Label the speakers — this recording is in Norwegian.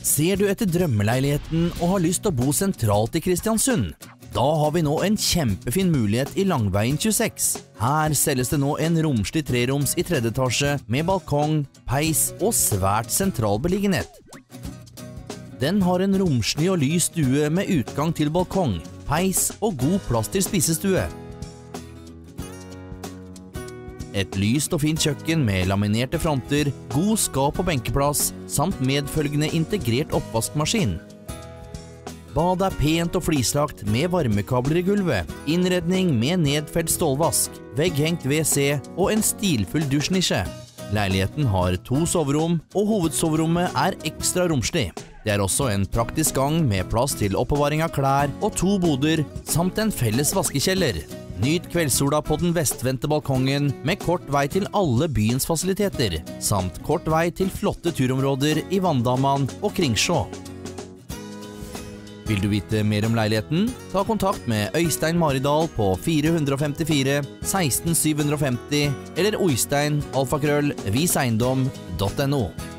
Speaker 1: Ser du etter drømmeleiligheten og har lyst til å bo sentralt i Kristiansund? Da har vi nå en kjempefin mulighet i Langveien 26. Her selges det nå en romslig treroms i 3. etasje med balkong, peis og svært sentral beliggenhet. Den har en romslig og lys stue med utgang til balkong, peis og god plass til spisestue. Et lyst og fint kjøkken med laminerte fronter, god skap og benkeplass, samt medfølgende integrert oppvaskmaskin. Badet er pent og flislagt med varmekabler i gulvet, innredning med nedfelt stålvask, vegghengt WC og en stilfull dusjnisje. Leiligheten har 2 soverom, og hovedsoverommet er ekstra romslig. Det er også en praktisk gang med plass til oppbevaring av klær og 2 boder, samt en felles vaskekjeller. Nyt kveldssola på den vestvendte balkongen med kort vei til alle byens fasiliteter, samt kort vei til flotte turområder i Vanndamman og Kringsjå. Vil du vite mer om leiligheten? Ta kontakt med Øystein Maridal på 454 16 750 eller oystein@viseiendom.no.